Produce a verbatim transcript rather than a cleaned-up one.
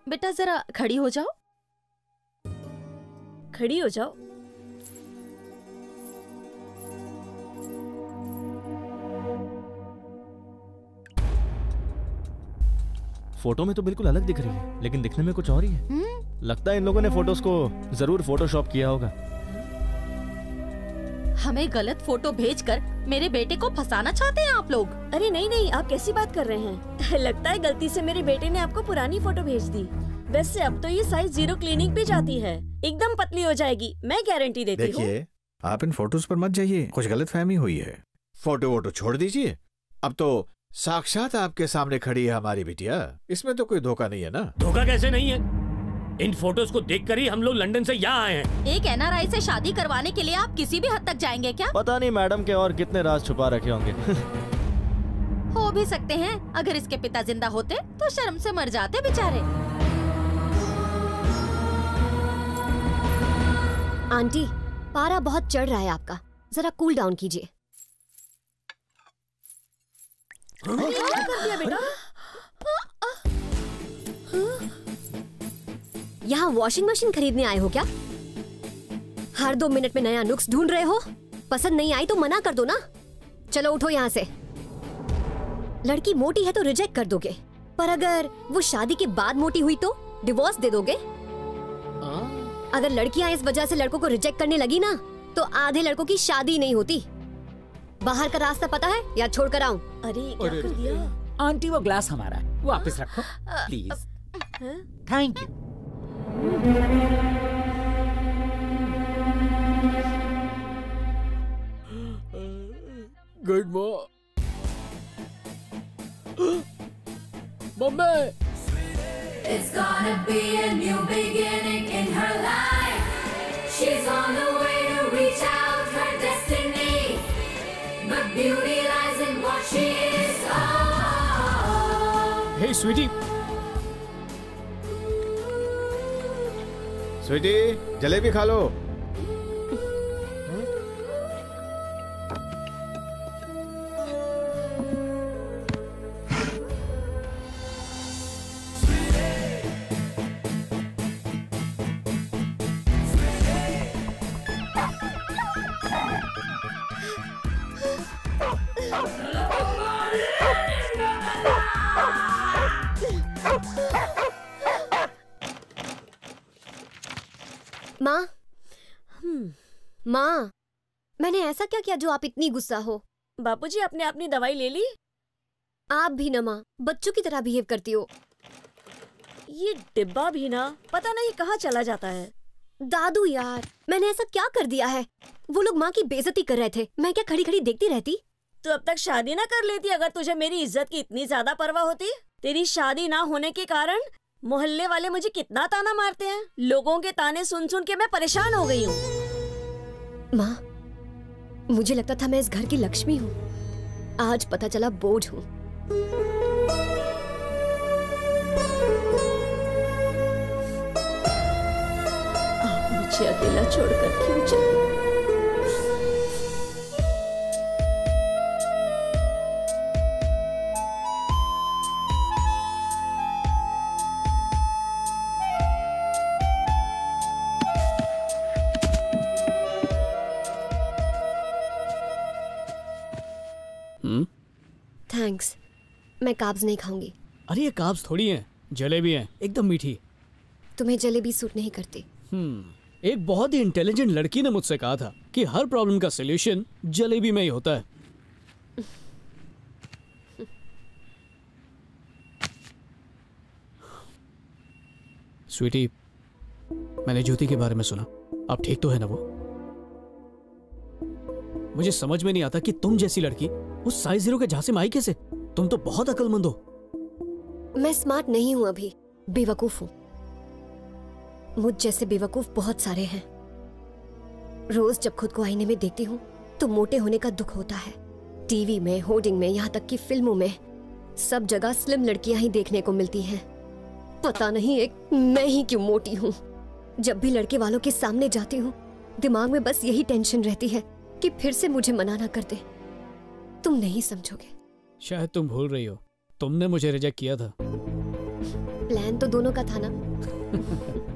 बेटा जरा खड़ी हो जाओ, खड़ी हो जाओ। फोटो में तो बिल्कुल अलग दिख रही है, लेकिन दिखने में कुछ और ही है। लगता है इन लोगों ने फोटोज को जरूर फोटोशॉप किया होगा। हमें गलत फोटो भेजकर मेरे बेटे को फंसाना चाहते हैं आप लोग? अरे नहीं नहीं, आप कैसी बात कर रहे हैं? लगता है गलती से मेरे बेटे ने आपको पुरानी फोटो भेज दी। वैसे अब तो ये साइज जीरो क्लिनिक पे जाती है, एकदम पतली हो जाएगी, मैं गारंटी देती हूँ। देखिए, आप इन फोटोज पर मत जाइए, कुछ गलतफहमी हुई है। फोटो वोटो छोड़ दीजिए, अब तो साक्षात आपके सामने खड़ी है हमारी बिटिया, इसमें तो कोई धोखा नहीं है ना। धोखा कैसे नहीं है? इन फोटोज को देखकर ही हम लोग लंदन से यहाँ आए हैं। एक एन आर आई से शादी करवाने के लिए आप किसी भी हद तक जाएंगे क्या? पता नहीं मैडम के और कितने राज छुपा रखे होंगे। हो भी सकते हैं, अगर इसके पिता जिंदा होते तो शर्म से मर जाते बेचारे। आंटी, पारा बहुत चढ़ रहा है आपका, जरा कूल डाउन कीजिए। क्या कर दिया बेटा? यहाँ वॉशिंग मशीन खरीदने आए हो क्या? हर दो मिनट में नया नुक्स ढूंढ रहे हो? पसंद नहीं आई तो मना कर दो ना। चलो उठो यहाँ से। लड़की मोटी है तो रिजेक्ट कर दोगे, पर अगर वो शादी के बाद मोटी हुई तो डिवोर्स दे दोगे। अगर लड़कियां इस वजह से लड़कों को रिजेक्ट करने लगी ना, तो आधे लड़कों की शादी नहीं होती। बाहर का रास्ता पता है या छोड़ कर आऊं? अरे क्या कर दिया? आंटी वो ग्लास हमारा है, वापस रखो please. Thank you. Good morning mummy. It's gonna be a new beginning in her life. She's on the way to reach out her destiny. But beauty lies in what she is. Oh. Hey, sweetie. Sweetie, jalebi खा लो। माँ, माँ, मैंने ऐसा क्या किया जो आप इतनी गुस्सा हो? बापूजी, आपने अपनी दवाई ले ली? आप भी ना माँ, बच्चों की तरह बिहेव करती हो। ये डिब्बा भी ना पता नहीं कहाँ चला जाता है। दादू यार, मैंने ऐसा क्या कर दिया है? वो लोग माँ की बेइज्जती कर रहे थे, मैं क्या खड़ी खड़ी देखती रहती? तो अब तक शादी ना कर लेती अगर तुझे मेरी इज्जत की इतनी ज्यादा परवाह होती। तेरी शादी ना होने के कारण मोहल्ले वाले मुझे कितना ताना मारते हैं। लोगों के ताने सुन सुन के मैं परेशान हो गई हूँ। माँ, मुझे लगता था मैं इस घर की लक्ष्मी हूँ, आज पता चला बोझ हूँ। आप मुझे अकेला छोड़कर क्यों चले? थैंक्स, मैं काब्स नहीं खाऊंगी। अरे ये काब्स थोड़ी हैं, जलेबी हैं, एकदम मीठी। तुम्हें जलेबी सूट नहीं करती। हम्म एक बहुत ही इंटेलिजेंट लड़की ने मुझसे कहा था कि हर प्रॉब्लम का सलूशन जलेबी में ही होता है। स्वीटी, मैंने ज्योति के बारे में सुना, आप ठीक तो है ना? वो मुझे समझ में नहीं आता कि तुम जैसी लड़की उस साइज जीरो के झांसे में आई कैसे? तुम तो बहुत अक्लमंद हो। मैं स्मार्ट नहीं हूं अभी, बेवकूफ हूं। मुझ जैसे बेवकूफ बहुत सारे हैं। रोज जब खुद को आईने में देखती हूँ तो मोटे होने का दुख होता है। टीवी में, होर्डिंग में, यहाँ तक कि फिल्मों में, सब जगह स्लिम लड़कियां ही देखने को मिलती हैं। पता नहीं एक मैं ही क्यों मोटी हूँ। जब भी लड़के वालों के सामने जाती हूँ दिमाग में बस यही टेंशन रहती है कि फिर से मुझे मना ना कर दे। तुम नहीं समझोगे। शायद तुम भूल रही हो, तुमने मुझे रिजेक्ट किया था। प्लान तो दोनों का था ना।